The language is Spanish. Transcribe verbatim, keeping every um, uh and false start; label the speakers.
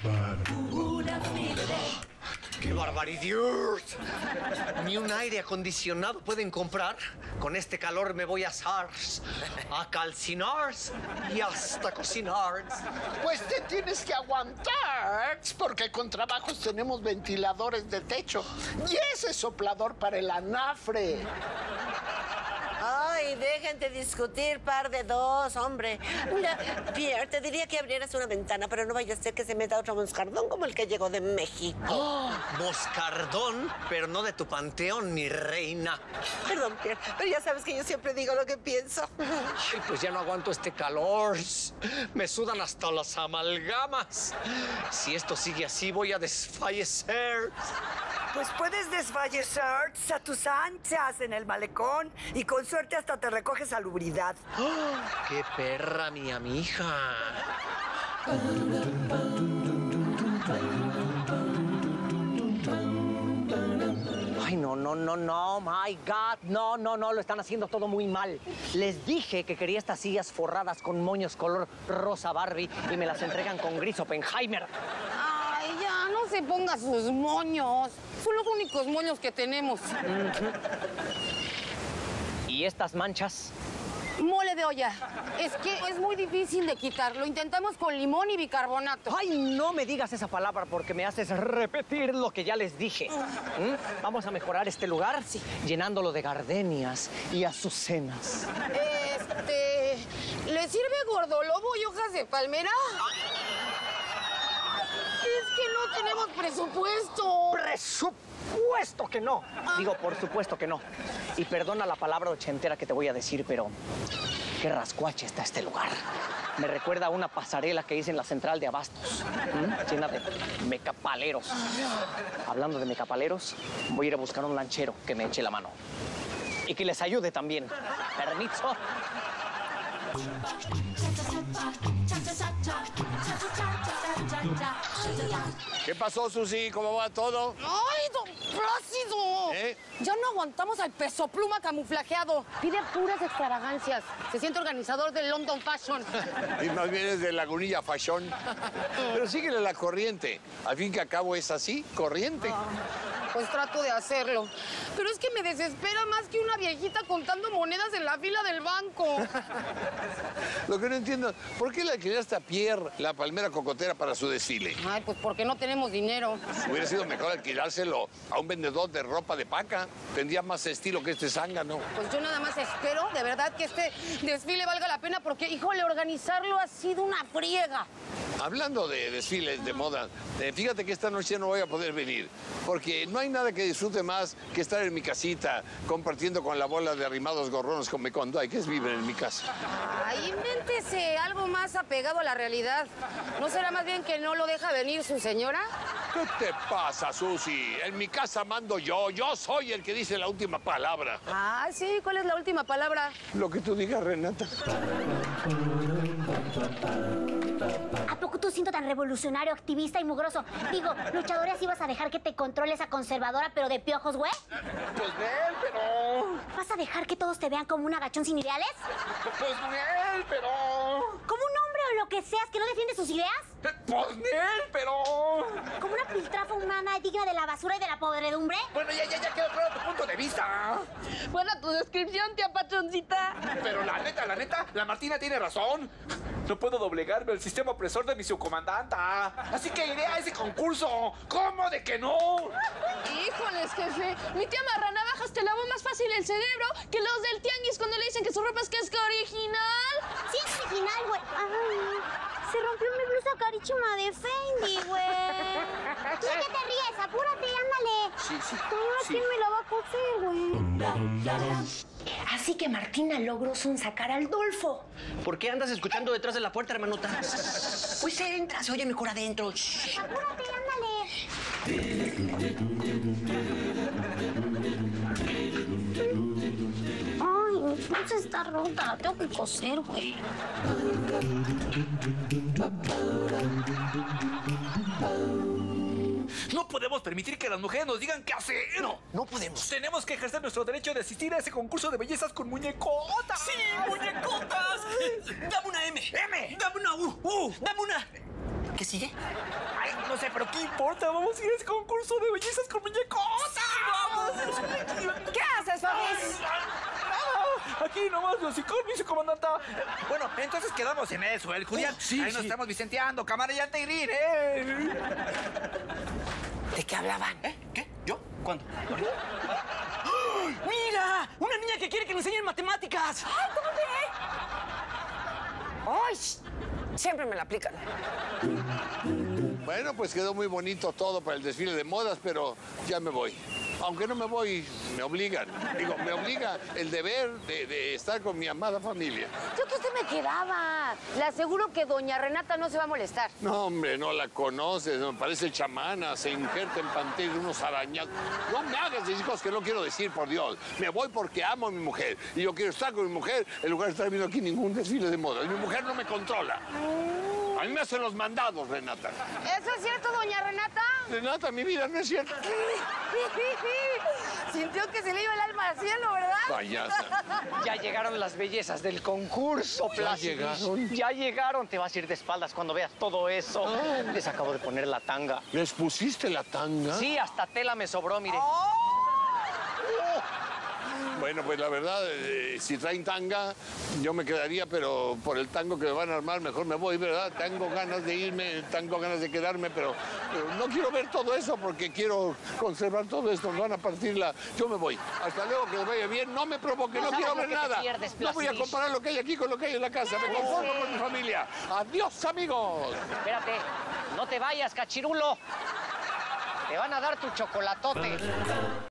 Speaker 1: Una Philips.
Speaker 2: ¡Qué barbaridad! Ni un aire acondicionado pueden comprar. Con este calor me voy a asar, a calcinar y hasta cocinar.
Speaker 3: Pues te tienes que aguantar, porque con trabajos tenemos ventiladores de techo y ese soplador para el anafre.
Speaker 4: Ay, dejen de discutir, par de dos, hombre. Mira, Pierre, te diría que abrieras una ventana, pero no vaya a ser que se meta otro moscardón como el que llegó de México.
Speaker 2: Oh, moscardón, pero no de tu panteón, mi reina.
Speaker 4: Perdón, Pierre, pero ya sabes que yo siempre digo lo que pienso.
Speaker 2: Ay, pues ya no aguanto este calor. Me sudan hasta las amalgamas. Si esto sigue así, voy a desfallecer.
Speaker 1: Pues puedes desfallecer a tus anchas en el malecón y con suerte hasta te recoges salubridad.
Speaker 2: ¡Oh, qué perra, mi amija!
Speaker 5: Ay, no, no, no, no, my God. No, no, no, lo están haciendo todo muy mal. Les dije que quería estas sillas forradas con moños color rosa Barbie y me las entregan con gris Oppenheimer.
Speaker 6: Ay, ya, no se ponga sus moños. Son los únicos moños que tenemos.
Speaker 5: Uh-huh. ¿Y estas manchas?
Speaker 6: Mole de olla. Es que es muy difícil de quitar. Lo intentamos con limón y bicarbonato.
Speaker 5: Ay, no me digas esa palabra porque me haces repetir lo que ya les dije. ¿Mm? Vamos a mejorar este lugar sí, llenándolo de gardenias y azucenas.
Speaker 6: Este... ¿Le sirve gordolobo y hojas de palmera? Es que no tenemos presupuesto.
Speaker 5: ¡Presupuesto que no! Digo, por supuesto que no. Y perdona la palabra ochentera que te voy a decir, pero qué rascuache está este lugar. Me recuerda a una pasarela que hice en la central de Abastos, ¿m? Llena de mecapaleros. Hablando de mecapaleros, voy a ir a buscar un lanchero que me eche la mano. Y que les ayude también. ¿Permiso?
Speaker 7: ¿Qué pasó, Susi? ¿Cómo va todo?
Speaker 6: ¡Ay, don Plácido!
Speaker 7: ¿Eh?
Speaker 6: Ya no aguantamos al peso pluma camuflajeado. Pide puras extravagancias. Se siente organizador del London Fashion.
Speaker 7: Y más bien es de Lagunilla Fashion. Pero síguele la corriente. Al fin que a cabo es así, corriente.
Speaker 6: Pues trato de hacerlo. Pero es que me desespera más que una viejita contando monedas en la fila del banco.
Speaker 7: Lo que no entiendo, ¿por qué le alquilaste a Pierre la palmera cocotera para su desfile?
Speaker 6: Ay, pues porque no tenemos dinero.
Speaker 7: Hubiera sido mejor alquilárselo a un vendedor de ropa de paca. Tendría más estilo que este zángano.
Speaker 6: Pues yo nada más espero, de verdad, que este desfile valga la pena porque, híjole, organizarlo ha sido una friega.
Speaker 7: Hablando de desfiles de moda, eh, fíjate que esta noche no voy a poder venir, porque no hay nada que disfrute más que estar en mi casita compartiendo con la bola de arrimados gorrones como cuando hay que es vivir en mi casa.
Speaker 6: Ay, invéntese algo más apegado a la realidad. ¿No será más bien que no lo deja venir su señora?
Speaker 7: ¿Qué te pasa, Susi? En mi casa mando yo, yo soy el que dice la última palabra.
Speaker 6: Ah, sí, ¿cuál es la última palabra?
Speaker 7: Lo que tú digas, Renata.
Speaker 8: ¿A poco tú siendo tan revolucionario, activista y mugroso? Digo, luchador, ¿así vas a dejar que te controle esa conservadora, pero de piojos, güey?
Speaker 7: Pues bien, pero...
Speaker 8: ¿Vas a dejar que todos te vean como un agachón sin ideales?
Speaker 7: Pues bien, pero...
Speaker 8: ¿Como un hombre o lo que seas que no defiende sus ideas?
Speaker 7: Pues bien, pero...
Speaker 8: ¿Como una piltrafa humana digna de la basura y de la podredumbre?
Speaker 7: Bueno, ya, ya, ya quedó claro tu punto de vista.
Speaker 6: Buena tu descripción, tía patroncita.
Speaker 9: Pero la neta, la neta, la Martina tiene razón. No puedo doblegarme al sistema opresor de mi subcomandanta. Así que iré a ese concurso. ¿Cómo de que no?
Speaker 6: Híjoles, jefe. Mi tía Marranavajas te lavó más fácil el cerebro que los del tianguis cuando le dicen que su ropa es que es que original.
Speaker 8: Sí, es original, güey. Ay, se rompió mi blusa carísima de Fendi, güey. ¿Tú de qué te ríes? Apúrate, ándale.
Speaker 9: Sí, sí.
Speaker 8: Ahora,
Speaker 9: sí.
Speaker 8: ¿quién me la va a coser, güey? Así que Martina logró sonsacar al Dolfo.
Speaker 2: ¿Por qué andas escuchando detrás de la puerta, hermanota? Pues entra, se oye mejor adentro.
Speaker 8: Apúrate, ándale. Ay, mi blusa está rota, la tengo que coser, güey.
Speaker 9: No podemos permitir que las mujeres nos digan qué hacer.
Speaker 2: No, no podemos.
Speaker 9: Tenemos que ejercer nuestro derecho de asistir a ese concurso de bellezas con muñecotas.
Speaker 2: ¡Sí, muñecotas! ¡Dame una M!
Speaker 9: ¡M!
Speaker 2: ¡Dame una U! U. ¡Dame una...
Speaker 10: ¿Qué sigue?
Speaker 9: Ay, no sé, pero ¿qué importa? Vamos a ir a ese concurso de bellezas con muñecos. ¡Vamos!
Speaker 4: ¿Qué haces, Fabis?
Speaker 9: Nada, aquí nomás los con mi comandanta.
Speaker 10: Bueno, entonces quedamos en eso, el Julián.
Speaker 9: Oh, sí,
Speaker 10: Ahí nos
Speaker 9: sí.
Speaker 10: estamos vicenteando, cámara y Altegrín, ¿eh?
Speaker 4: ¿De qué hablaban?
Speaker 10: ¿Eh? ¿Qué? ¿Yo? ¿Cuándo?
Speaker 5: ¡Mira! ¡Una niña que quiere que le enseñen matemáticas!
Speaker 4: ¡Ay, ¿dónde? ¡Ay! Siempre me la aplican.
Speaker 7: Bueno, pues quedó muy bonito todo para el desfile de modas, pero ya me voy. Aunque no me voy, me obligan. Digo, me obliga el deber de, de estar con mi amada familia.
Speaker 11: Yo que usted me quedaba. Le aseguro que doña Renata no se va a molestar.
Speaker 7: No, hombre, no la conoces, me parece chamana, se injerta en pantalla de unos arañados. No me hagas decir cosas que no quiero decir, por Dios. Me voy porque amo a mi mujer y yo quiero estar con mi mujer en lugar de estar viendo aquí ningún desfile de moda. Mi mujer no me controla. A mí me hacen los mandados, Renata.
Speaker 11: ¿Eso es cierto, doña Renata?
Speaker 7: Renata, mi vida no es cierto.
Speaker 11: Sintió que se le iba el alma al cielo, ¿verdad?
Speaker 7: Payasa.
Speaker 5: Ya llegaron las bellezas del concurso,
Speaker 7: Ya
Speaker 5: Plácido.
Speaker 7: llegaron.
Speaker 5: Ya llegaron. Te vas a ir de espaldas cuando veas todo eso. Les acabo de poner la tanga.
Speaker 7: ¿Les pusiste la tanga?
Speaker 5: Sí, hasta tela me sobró, mire.
Speaker 7: Bueno, pues la verdad, eh, si traen tanga, yo me quedaría, pero por el tango que me van a armar, mejor me voy, ¿verdad? Tengo ganas de irme, tengo ganas de quedarme, pero, pero no quiero ver todo eso porque quiero conservar todo esto. Me van a partirla. Yo me voy. Hasta luego, que les vaya bien. No me provoque, no,
Speaker 5: No
Speaker 7: quiero
Speaker 5: sabes
Speaker 7: ver
Speaker 5: lo que te
Speaker 7: nada.
Speaker 5: pierdes,
Speaker 7: No voy a
Speaker 5: Placidis.
Speaker 7: comparar lo que hay aquí con lo que hay en la casa. Me conformo con mi familia. Adiós, amigos.
Speaker 5: Espérate, no te vayas, cachirulo. Te van a dar tu chocolatote.